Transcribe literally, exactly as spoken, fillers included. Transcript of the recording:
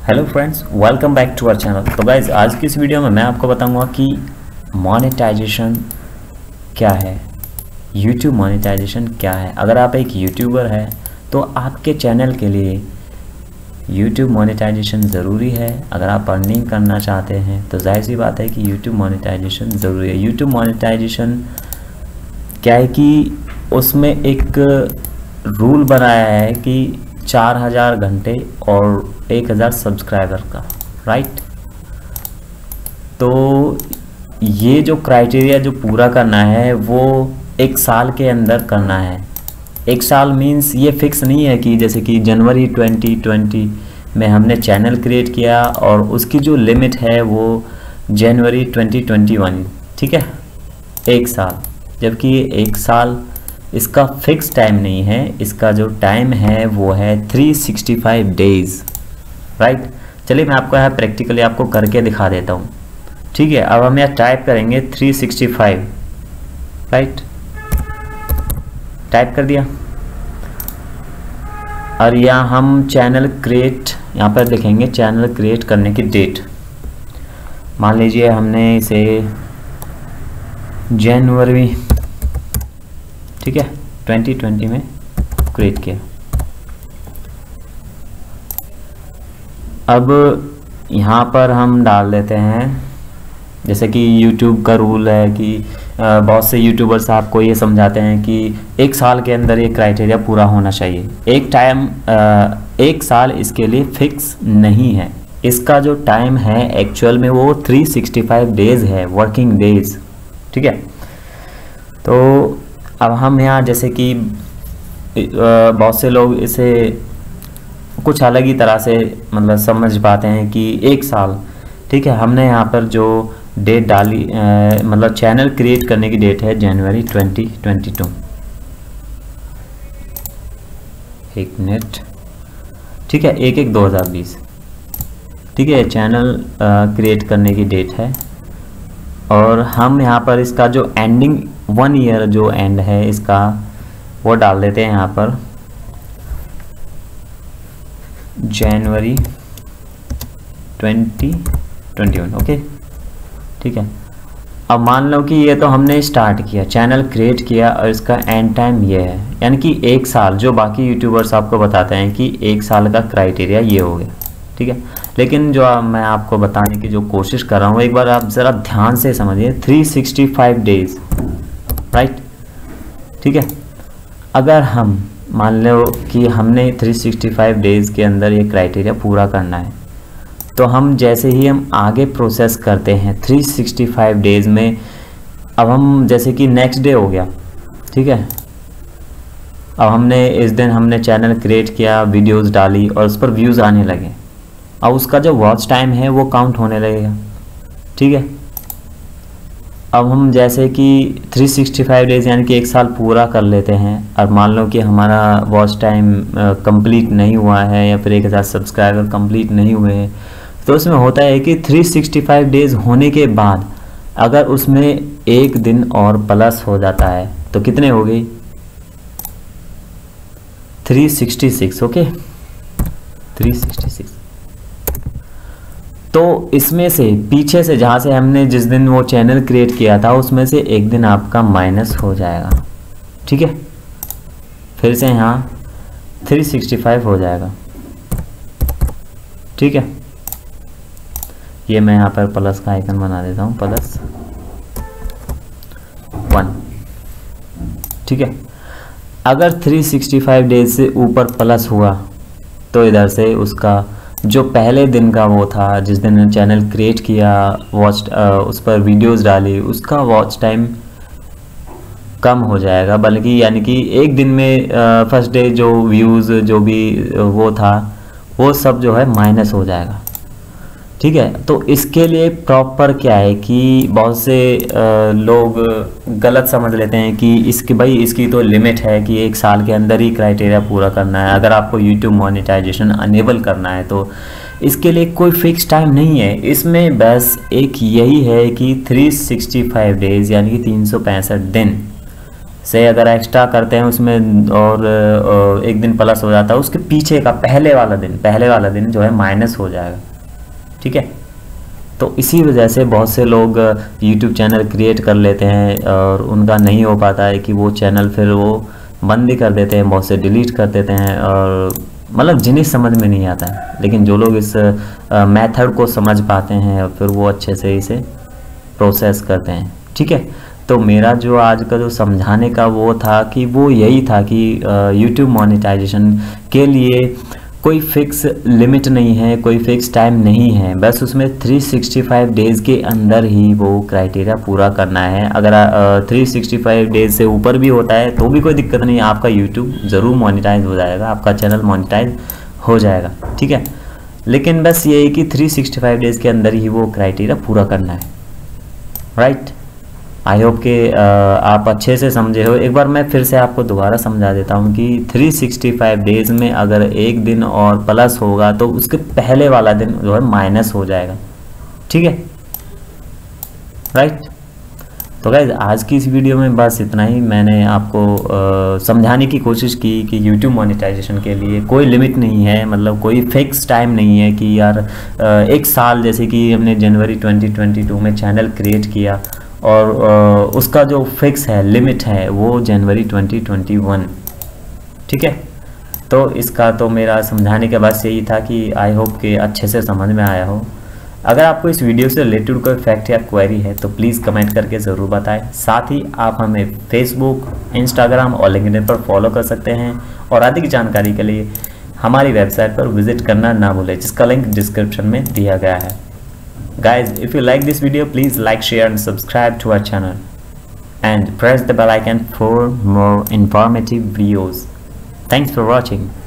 Hello friends, welcome back to our channel. तो guys, आज की इस वीडियो में मैं आपको बताऊंगा कि मोनेटाइजेशन क्या है, यूट्यूब मोनेटाइजेशन क्या है। अगर आप एक यूट्यूबर है तो आपके चैनल के लिए यूट्यूब मोनेटाइजेशन ज़रूरी है। अगर आप अर्निंग करना चाहते हैं तो जाहिर सी बात है कि यूट्यूब मोनेटाइजेशन ज़रूरी है। यूट्यूब मोनेटाइजेशन क्या है कि उसमें एक रूल बनाया है कि चार हज़ार घंटे और एक हज़ार सब्सक्राइबर का, राइट। तो ये जो क्राइटेरिया जो पूरा करना है वो एक साल के अंदर करना है। एक साल मीन्स ये फिक्स नहीं है कि जैसे कि जनवरी ट्वेंटी ट्वेंटी में हमने चैनल क्रिएट किया और उसकी जो लिमिट है वो जनवरी ट्वेंटी ट्वेंटी वन, ठीक है, एक साल। जबकि एक साल इसका फिक्स टाइम नहीं है, इसका जो टाइम है वो है three sixty five days, right. चलिए मैं आपको यहाँ प्रैक्टिकली आपको करके दिखा देता हूँ, ठीक है। अब हम यहाँ टाइप करेंगे three sixty five, right, type कर दिया। और यहाँ हम चैनल क्रिएट यहाँ पर लिखेंगे, चैनल क्रिएट करने की डेट। मान लीजिए हमने इसे जनवरी, ठीक है, ट्वेंटी ट्वेंटी में क्रिएट किया। अब यहाँ पर हम डाल देते हैं, जैसे कि YouTube का रूल है कि बहुत से यूट्यूबर्स आपको ये समझाते हैं कि एक साल के अंदर ये क्राइटेरिया पूरा होना चाहिए। एक टाइम एक साल इसके लिए फिक्स नहीं है। इसका जो टाइम है एक्चुअल में वो थ्री सिक्सटी फाइव डेज़ है, वर्किंग डेज़, ठीक है। तो अब हम यहाँ जैसे कि बहुत से लोग इसे कुछ अलग ही तरह से मतलब समझ पाते हैं कि एक साल, ठीक है। हमने यहाँ पर जो डेट डाली आ, मतलब चैनल क्रिएट करने की डेट है जनवरी ट्वेंटी ट्वेंटी टू, एक मिनट, ठीक है, एक एक दो हज़ार बीस, ठीक है, चैनल क्रिएट करने की डेट है। और हम यहाँ पर इसका जो एंडिंग वन ईयर जो एंड है इसका वो डाल देते हैं यहाँ पर January twenty twenty one, okay, ठीक है। अब मान लो कि ये तो हमने स्टार्ट किया, चैनल क्रिएट किया और इसका एंड टाइम ये है, यानी कि एक साल। जो बाकी यूट्यूबर्स आपको बताते हैं कि एक साल का क्राइटेरिया ये हो गया, ठीक है। लेकिन जो मैं आपको बताने की जो कोशिश कर रहा हूँ, एक बार आप ज़रा ध्यान से समझिए, three sixty five days, right, ठीक है। अगर हम मान लो कि हमने थ्री सिक्सटी फाइव डेज़ के अंदर ये क्राइटेरिया पूरा करना है, तो हम जैसे ही हम आगे प्रोसेस करते हैं थ्री सिक्सटी फाइव डेज़ में, अब हम जैसे कि नेक्स्ट डे हो गया, ठीक है। अब हमने इस दिन हमने चैनल क्रिएट किया, वीडियोस डाली और उस पर व्यूज़ आने लगे। अब उसका जो वॉच टाइम है वो काउंट होने लगेगा, ठीक है। अब हम जैसे कि थ्री सिक्सटी फाइव डेज़ यानी कि एक साल पूरा कर लेते हैं और मान लो कि हमारा वॉच टाइम कंप्लीट नहीं हुआ है या फिर एक हज़ार सब्सक्राइबर कंप्लीट नहीं हुए हैं, तो उसमें होता है कि थ्री सिक्सटी फाइव डेज़ होने के बाद अगर उसमें एक दिन और प्लस हो जाता है तो कितने हो गई, three sixty six, okay, three sixty six. तो इसमें से पीछे से जहाँ से हमने जिस दिन वो चैनल क्रिएट किया था उसमें से एक दिन आपका माइनस हो जाएगा, ठीक है। फिर से यहाँ थ्री सिक्सटी फाइव हो जाएगा, ठीक है। ये मैं यहाँ पर प्लस का आइकन बना देता हूँ, प्लस वन, ठीक है। अगर थ्री सिक्सटी फाइव डेज से ऊपर प्लस हुआ तो इधर से उसका जो पहले दिन का वो था, जिस दिन चैनल क्रिएट किया, वॉच उस पर वीडियोस डाली, उसका वॉच टाइम कम हो जाएगा। बल्कि यानी कि एक दिन में फर्स्ट डे जो व्यूज़ जो भी वो था वो सब जो है माइनस हो जाएगा, ठीक है। तो इसके लिए प्रॉपर क्या है कि बहुत से आ, लोग गलत समझ लेते हैं कि इसकी भाई इसकी तो लिमिट है कि एक साल के अंदर ही क्राइटेरिया पूरा करना है। अगर आपको यूट्यूब मोनेटाइजेशन अनेबल करना है तो इसके लिए कोई फिक्स टाइम नहीं है। इसमें बस एक यही है कि थ्री सिक्सटी फाइव डेज़ यानी कि तीन सौ पैंसठ दिन से अगर एक्स्ट्रा करते हैं उसमें और एक दिन प्लस हो जाता है, उसके पीछे का पहले वाला दिन पहले वाला दिन जो है माइनस हो जाएगा, ठीक है। तो इसी वजह से बहुत से लोग यूट्यूब चैनल क्रिएट कर लेते हैं और उनका नहीं हो पाता है कि वो चैनल फिर वो बंद ही कर देते हैं, बहुत से डिलीट कर देते हैं, और मतलब जिन्हें समझ में नहीं आता है। लेकिन जो लोग इस मेथड को समझ पाते हैं फिर वो अच्छे से इसे प्रोसेस करते हैं, ठीक है। तो मेरा जो आज का जो समझाने का वो था कि वो यही था कि यूट्यूब मोनेटाइजेशन के लिए कोई फिक्स लिमिट नहीं है, कोई फिक्स टाइम नहीं है, बस उसमें थ्री सिक्सटी फाइव डेज़ के अंदर ही वो क्राइटेरिया पूरा करना है। अगर थ्री सिक्सटी फाइव डेज़ से ऊपर भी होता है तो भी कोई दिक्कत नहीं, आपका यूट्यूब ज़रूर मोनेटाइज हो जाएगा, आपका चैनल मोनेटाइज हो जाएगा, ठीक है। लेकिन बस ये है कि थ्री सिक्सटी फाइव डेज़ के अंदर ही वो क्राइटेरिया पूरा करना है, राइट। आई होप कि आप अच्छे से समझे हो। एक बार मैं फिर से आपको दोबारा समझा देता हूँ कि थ्री सिक्सटी फाइव डेज़ में अगर एक दिन और प्लस होगा तो उसके पहले वाला दिन जो है माइनस हो जाएगा, ठीक है, राइट। तो गाइज आज की इस वीडियो में बस इतना ही। मैंने आपको आ, समझाने की कोशिश की कि YouTube मोनेटाइजेशन के लिए कोई लिमिट नहीं है, मतलब कोई फिक्स टाइम नहीं है कि यार आ, एक साल, जैसे कि हमने जनवरी ट्वेंटी ट्वेंटी टू में चैनल क्रिएट किया और आ, उसका जो फिक्स है लिमिट है वो जनवरी ट्वेंटी ट्वेंटी वन, ठीक है। तो इसका तो मेरा समझाने का बस यही था कि आई होप कि अच्छे से समझ में आया हो। अगर आपको इस वीडियो से रिलेटेड कोई फैक्ट या क्वेरी है तो प्लीज़ कमेंट करके ज़रूर बताएं। साथ ही आप हमें फेसबुक, इंस्टाग्राम और लिंक्डइन पर फॉलो कर सकते हैं और अधिक जानकारी के लिए हमारी वेबसाइट पर विजिट करना ना भूलें, जिसका लिंक डिस्क्रिप्शन में दिया गया है। Guys, if you like this video, please like, share and subscribe to our channel and press the bell icon for more informative videos. Thanks for watching.